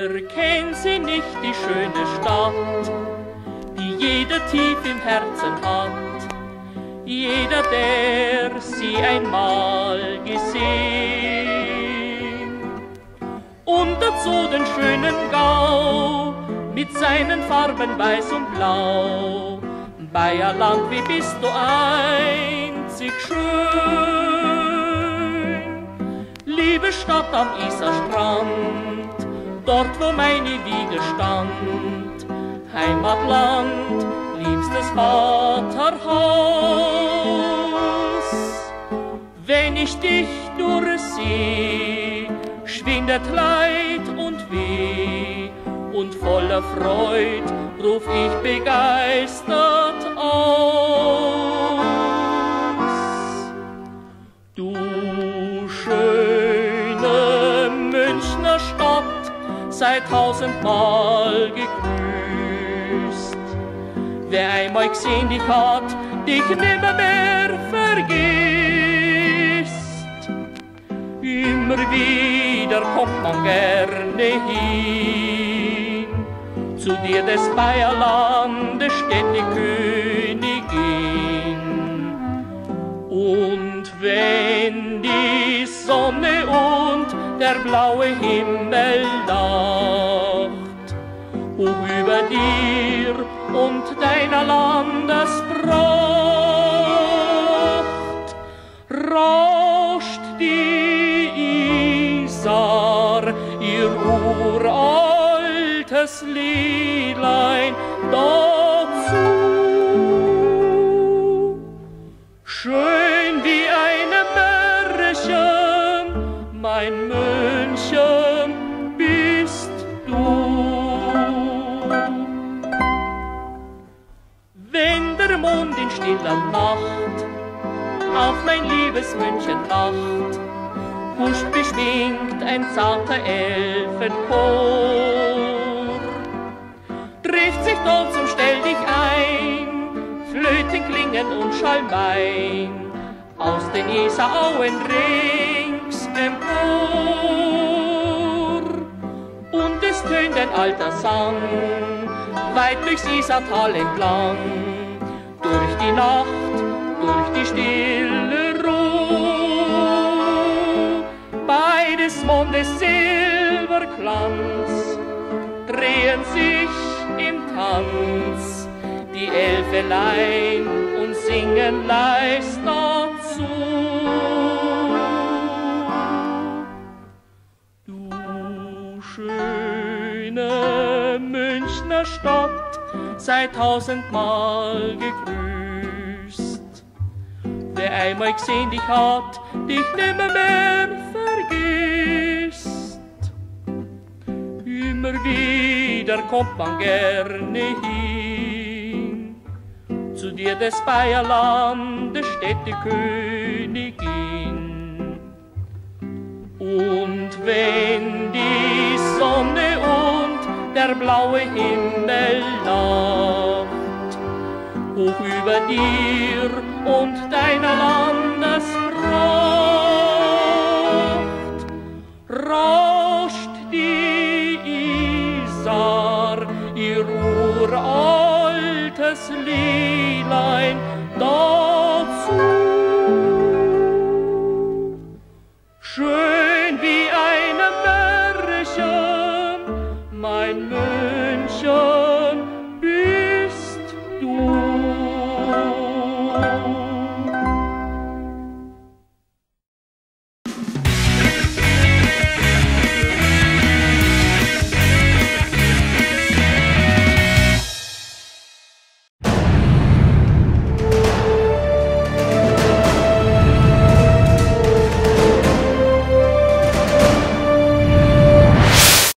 Kennt sie nicht die schöne Stadt, die jeder tief im Herzen hat? Jeder, der sie einmal gesehen. Und dazu den schönen Gau mit seinen Farben weiß und blau. Bayerland, wie bist du einzig schön. Liebe Stadt am Isarstrand, dort wo meine Wiege stand. Heimatland, liebstes Vaterhaus. Wenn ich dich durchseh, schwindet Leid und Weh, und voller Freud ruf ich begeistert aus. Du schöne Münchner Stadt, sei tausendmal gegrüßt. Wer einmal gesehen dich hat, dich nimmermehr vergisst. Immer wieder kommt man gerne hin, zu dir des Bayerlandes steht die Königin. Und wenn die Sonne und der blaue Himmel lacht, hoch über dir und deiner Landespracht, rauscht die Isar ihr uraltes Liedlein dazu. Schön wie eine Märchen, mein München bist du. Wenn der Mond in stiller Nacht auf mein liebes München lacht, huscht beschwingt ein zarter Elfenchor. Trifft sich dort zum Stell dich ein, Flöten klingen und Schalmein, aus den Isarauen rings empor. Und es tönt ein alter Sang, weit durchs Isartal entlang, durch die Nacht, durch die stille Ruh. Bei des Mondes Silberglanz drehen sich im Tanz die Elfelein und singen leis dazu. Du schöne Münchner Stadt, sei tausendmal gegrüßt. Wer einmal gesehen dich hat, dich nimmermehr vergisst. Immer wieder kommt man gerne hin, zu dir des Bayerlandes steht die Königin. Und wenn die Sonne und der blaue Himmel lacht, hoch über dir und deiner Landespracht, rauscht die Isar ihr uraltes Liedlein